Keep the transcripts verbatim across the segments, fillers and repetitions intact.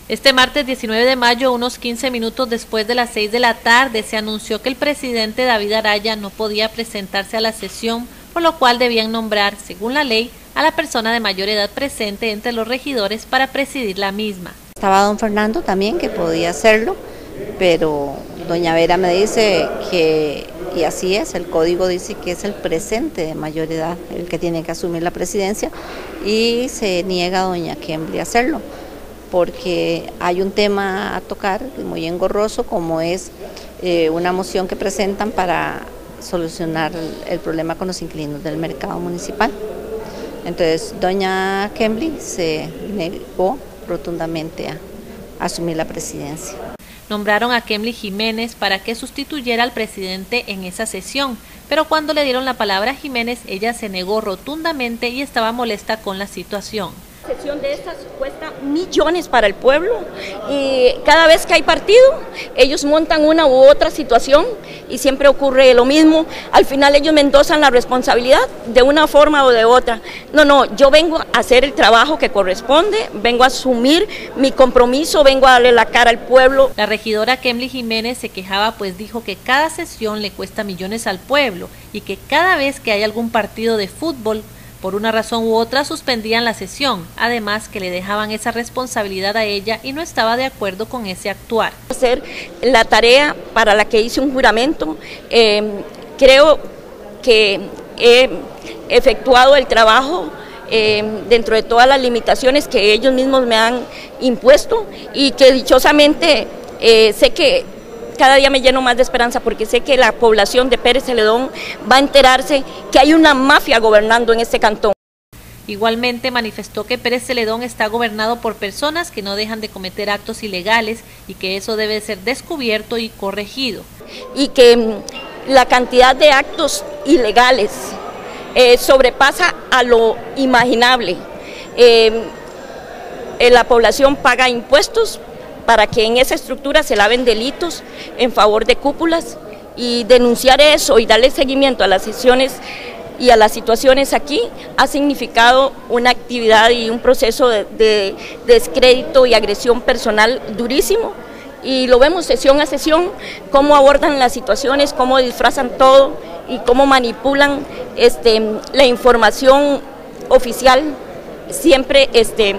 Este martes diecinueve de mayo, unos quince minutos después de las seis de la tarde, se anunció que el presidente David Araya no podía presentarse a la sesión, por lo cual debían nombrar, según la ley, a la persona de mayor edad presente entre los regidores para presidir la misma. Estaba don Fernando también, que podía hacerlo, pero doña Vera me dice que, y así es, el código dice que es el presente de mayor edad el que tiene que asumir la presidencia, y se niega doña Kembly a hacerlo, porque hay un tema a tocar muy engorroso, como es eh, una moción que presentan para solucionar el, el problema con los inquilinos del mercado municipal. Entonces doña Kembly se negó rotundamente a, a asumir la presidencia. Nombraron a Kembly Jiménez para que sustituyera al presidente en esa sesión, pero cuando le dieron la palabra a Jiménez, ella se negó rotundamente y estaba molesta con la situación. La sesión de estas cuesta millones para el pueblo y cada vez que hay partido ellos montan una u otra situación y siempre ocurre lo mismo. Al final ellos me endosan la responsabilidad de una forma o de otra. No, no, yo vengo a hacer el trabajo que corresponde, vengo a asumir mi compromiso, vengo a darle la cara al pueblo. La regidora Kembly Jiménez se quejaba, pues dijo que cada sesión le cuesta millones al pueblo y que cada vez que hay algún partido de fútbol, por una razón u otra, suspendían la sesión, además que le dejaban esa responsabilidad a ella y no estaba de acuerdo con ese actuar. Hacer la tarea para la que hice un juramento, eh, creo que he efectuado el trabajo eh, dentro de todas las limitaciones que ellos mismos me han impuesto y que dichosamente eh, sé que cada día me lleno más de esperanza porque sé que la población de Pérez Celedón va a enterarse que hay una mafia gobernando en este cantón. Igualmente manifestó que Pérez Celedón está gobernado por personas que no dejan de cometer actos ilegales y que eso debe ser descubierto y corregido. Y que la cantidad de actos ilegales eh, sobrepasa a lo imaginable. Eh, eh, la población paga impuestos para que en esa estructura se laven delitos en favor de cúpulas, y denunciar eso y darle seguimiento a las sesiones y a las situaciones aquí ha significado una actividad y un proceso de, de, de descrédito y agresión personal durísimo, y lo vemos sesión a sesión, cómo abordan las situaciones, cómo disfrazan todo y cómo manipulan este, la información oficial, siempre este,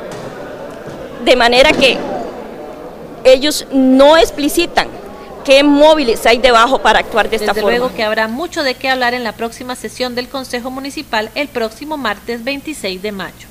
de manera que ellos no explicitan qué móviles hay debajo para actuar de esta Desde forma. luego que habrá mucho de qué hablar en la próxima sesión del Consejo Municipal el próximo martes veintiséis de mayo.